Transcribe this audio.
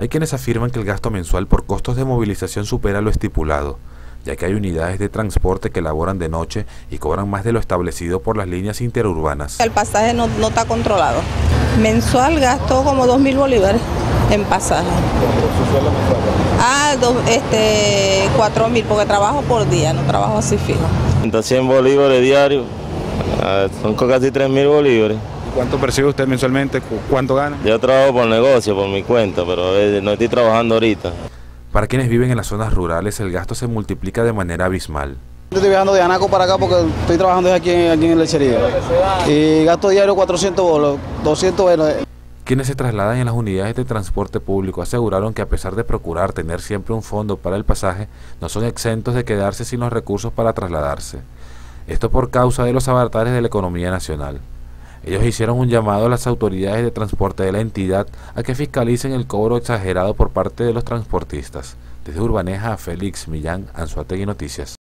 Hay quienes afirman que el gasto mensual por costos de movilización supera lo estipulado, ya que hay unidades de transporte que laboran de noche y cobran más de lo establecido por las líneas interurbanas. El pasaje no está controlado. Mensual gasto como 2.000 bolívares en pasaje. ¿Su sueldo mensual? 4.000 porque trabajo por día, no trabajo así fijo. 100 bolívares diarios, son casi 3.000 bolívares. ¿Cuánto percibe usted mensualmente? ¿Cuánto gana? Yo trabajo por negocio, por mi cuenta, pero no estoy trabajando ahorita. Para quienes viven en las zonas rurales, el gasto se multiplica de manera abismal. Estoy viajando de Anaco para acá porque estoy trabajando aquí en lechería. Y gasto diario 400 bolos, 200 bolos. Quienes se trasladan en las unidades de transporte público aseguraron que a pesar de procurar tener siempre un fondo para el pasaje, no son exentos de quedarse sin los recursos para trasladarse. Esto por causa de los avatares de la economía nacional. Ellos hicieron un llamado a las autoridades de transporte de la entidad a que fiscalicen el cobro exagerado por parte de los transportistas. Desde Urbaneja, Félix Millán, Anzoátegui Noticias.